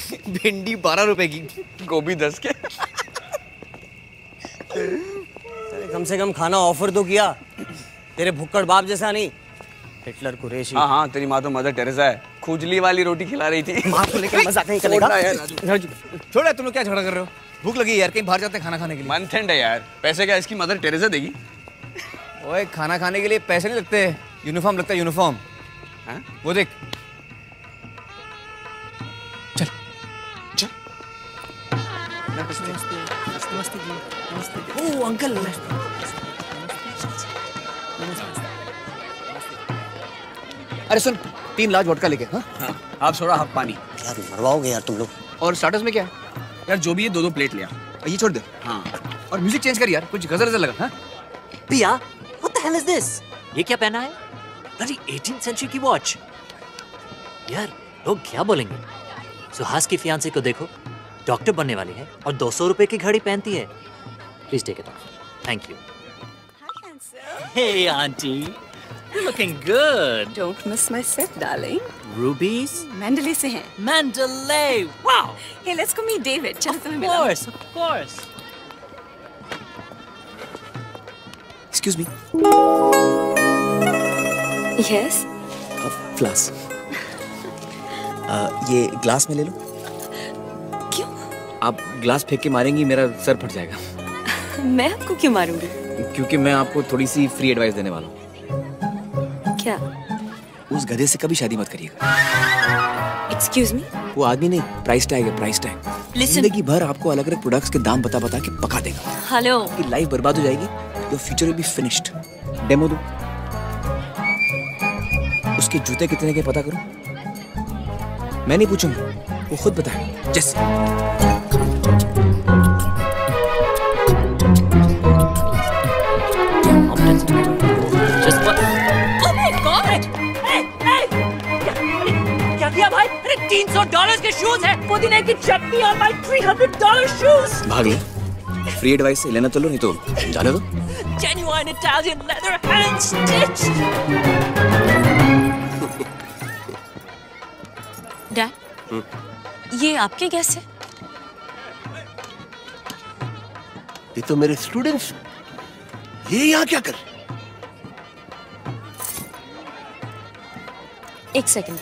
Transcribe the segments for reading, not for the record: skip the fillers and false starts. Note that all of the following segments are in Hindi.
भिंडी 12 रुपए की, गोभी 10 के। कम से कम खाना ऑफर तो किया, तेरे भुक्कड़ बाप जैसा नहीं। हिटलर कुरैशी। हाँ हाँ, तेरी माँ तो मदर टेरेसा है, खुजली वाली रोटी खिला रही थी। माँ को लेकर मजाक नहीं करेगा। छोड़, तुम लोग क्या झगड़ा कर रहे हो? भूख लगी यार, कहीं बाहर जाते हैं खाना खाने के लिए। मंथ एंड है यार, पैसे क्या इसकी मदर टेरेसा देगी? ओए, खाना खाने के लिए पैसे नहीं लगते, यूनिफॉर्म लगता है, यूनिफॉर्म। वो देख, चल चल। नमस्ते जी, नमस्ते। Oh uncle. अरे सुन, 3 लार्ज वोडका लेके। हाँ, आप थोड़ा हाफ पानी। यार मरवाओगे यार तुम लोग। और स्टार्टर्स में क्या है? यार जो भी है 2-2 प्लेट लिया। ये छोड़ दे। हाँ, और म्यूजिक चेंज कर यार, कुछ गजल लगा। हाँ पिया, what the hell is this? ये क्या पहना है? Bloody 18th century की वॉच। यार लोग क्या बोलेंगे? सुहास की फियांसे को देखो, डॉक्टर बनने वाली है और 200 रुपए की घड़ी पहनती है। Please take it off. Thank you. Hi, handsome. Hey, auntie. You're looking good. Don't miss my set, darling. Rubies? Mandalay से हैं. Mandalay. Wow. Hey, let's go meet David. चलो तुम्हें Of मिलाऊं. course, of course. Excuse me. Yes. फ्लास। ये ग्लास में ले लो। क्यों? आप ग्लास फेंक के मारेंगी, मेरा सर फट जाएगा। मैं आपको क्यों मारूंगी? क्योंकि मैं आपको थोड़ी सी फ्री एडवाइस देने वाला हूँ। क्या? उस गधे से कभी शादी मत करिएगा। Excuse me? वो आदमी नहीं, प्राइस टैग है, प्राइस टैग। Listen. जिंदगी भर आपको अलग अलग प्रोडक्ट्स के दाम बता बता के पका देगा। Hello. आपकी लाइफ बर्बाद हो जाएगी, your future will be finished. Demo दो। उसके जूते कितने के पता करो। मैं नहीं पूछूंगा, वो खुद बताएगा। जैसे Just what? Oh my God! Hey, hey! क्या किया भाई? अरे $300 के शूज हैं। पुदीने की चटनी और my $300 शूज। भाग ले। फ्री एडवाइस से लेना तो लो, नहीं तो जाने दो। Genuine Italian leather hand stitched. Dad, ये आपके गेस्ट है? ये तो मेरे स्टूडेंट्स। ये यहाँ क्या कर? एक सेकंड।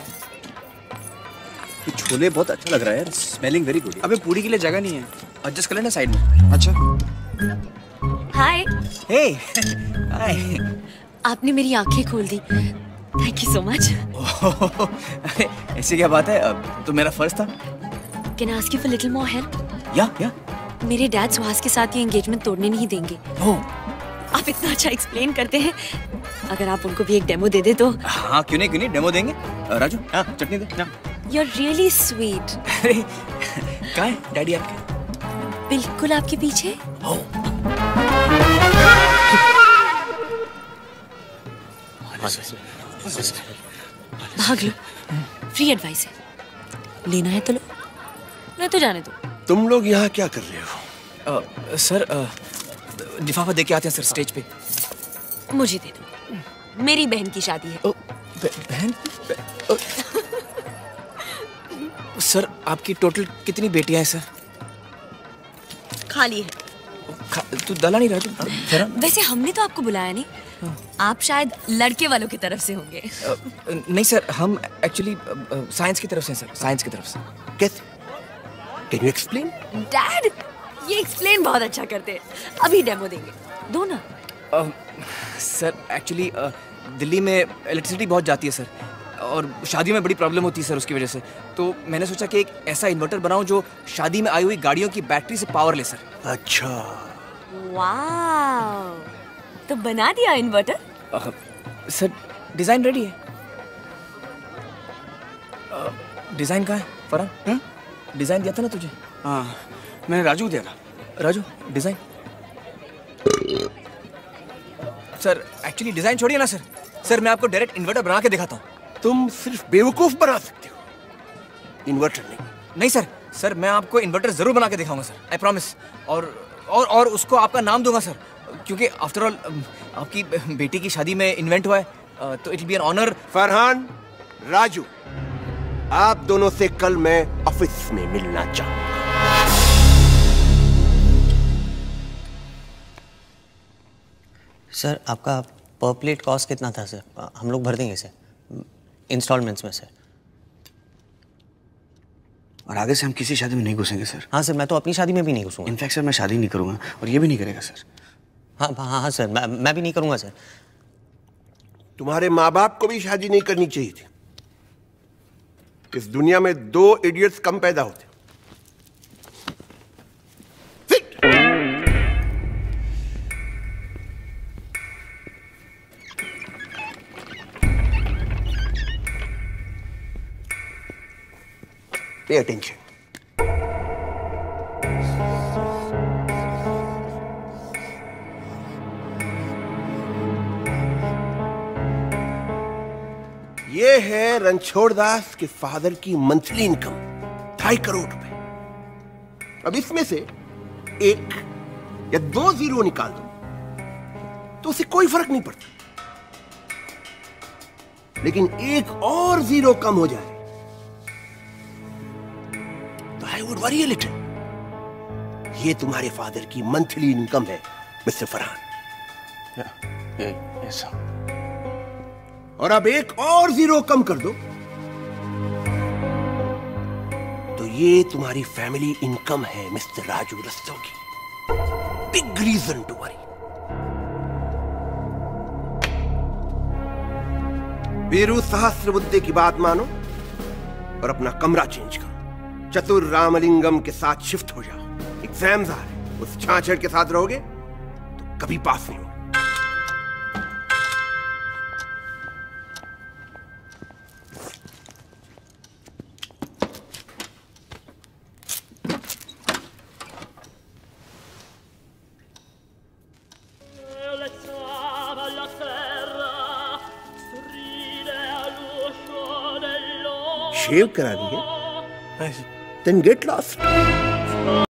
ये छोले बहुत अच्छा लग रहा है यार, स्मेलिंग वेरी गुड। अबे पूरी के लिए जगह नहीं है, एडजस्ट कर लेना साइड में। अच्छा। हाय। हे, हाय। आपने मेरी आंखें खोल दी। Thank you so much. ऐसी क्या बात है, अब तो मेरा फर्ज था। Can I ask you for little more help? या मेरे डैड सुहास के साथ ये एंगेजमेंट तोड़ने नहीं देंगे। ओह, आप इतना अच्छा एक्सप्लेन करते हैं, अगर आप उनको भी एक डेमो दे दे तो। हाँ क्यों नहीं, डेमो देंगे। राजू, हाँ चटनी दे ना। You're really sweet. अरे कहाँ है डैडी आपके? बिल्कुल आपके पीछे। भाग लो, फ्री एडवाइस है, लेना है तो लो, नहीं तो जाने दो। तुम लोग यहाँ क्या कर रहे हो? सर लिफाफा दे के आते हैं सर स्टेज पे। मुझे दे दो, मेरी बहन की शादी है। बहन? सर आपकी टोटल कितनी बेटियां हैं सर? खाली है। तू दला नहीं राजू। वैसे हमने तो आपको बुलाया नहीं, आप शायद लड़के वालों की तरफ से होंगे। नहीं सर, हम एक्चुअली साइंस की तरफ से सर, साइंस की तरफ से। कैसे? Can you explain? डैड, ये एक्सप्लेन बहुत अच्छा करते हैं, अभी डेमो देंगे, दो ना। सर एक्चुअली दिल्ली में इलेक्ट्रिसिटी बहुत जाती है सर, और शादी में बड़ी प्रॉब्लम होती है सर उसकी वजह से। तो मैंने सोचा कि एक ऐसा इन्वर्टर बनाऊं जो शादी में आई हुई गाड़ियों की बैटरी से पावर ले सर। अच्छा। वाह, तो बना दिया इन्वर्टर? सर डिजाइन रेडी है। डिजाइन कहाँ है फरहान? डिजाइन दिया था ना तुझे? हाँ, मैंने राजू दिया था। Raju design? Sir actually design छोड़िए ना सर, सर मैं आपको डायरेक्ट इन्वर्टर बना के दिखाता हूँ। तुम सिर्फ बेवकूफ बना सकते हो, इन्वर्टर नहीं। नहीं सर, सर मैं आपको इन्वर्टर जरूर बना के दिखाऊंगा सर, आई प्रॉमिस। और उसको आपका नाम दूंगा सर, क्योंकि आफ्टर ऑल आपकी बेटी की शादी में इन्वेंट हुआ है, तो it will be an honour. Farhan, Raju, आप दोनों से कल मैं ऑफिस में मिलना चाहूंगा। सर आपका पर प्लेट कॉस्ट कितना था सर? हम लोग भर देंगे सर, इंस्टॉलमेंट्स में सर। और आगे से हम किसी शादी में नहीं घुसेंगे सर। हाँ सर, मैं तो अपनी शादी में भी नहीं घुसूंगा। इनफैक्ट सर मैं शादी नहीं करूंगा और ये भी नहीं करेगा सर। हाँ हाँ हाँ सर, मैं भी नहीं करूंगा सर। तुम्हारे माँ बाप को भी शादी नहीं करनी चाहिए थी। इस दुनिया में 2 इडियट्स कम पैदा होते। Sit! Pay attention. ये है रणछोड़ दास के फादर की मंथली इनकम 2.5 करोड़ रुपए। अब इसमें से 1 या 2 जीरो निकाल दो तो उसे कोई फर्क नहीं पड़ता, लेकिन 1 और जीरो कम हो जाए तो I would worry a little. ये तुम्हारे फादर की मंथली इनकम है मिस्टर फरहान। ऐसा। और अब 1 और जीरो कम कर दो तो ये तुम्हारी फैमिली इनकम है mister Raju Rastogi. Big reason to worry. Viru Sahasrabuddhe की बात मानो और अपना कमरा चेंज करो। चतुर रामलिंगम के साथ शिफ्ट हो जाओ। एग्जाम्स आ रहे, उस छाछड़ के साथ रहोगे तो कभी पास नहीं हो। शेव करा दिए? Then get lost.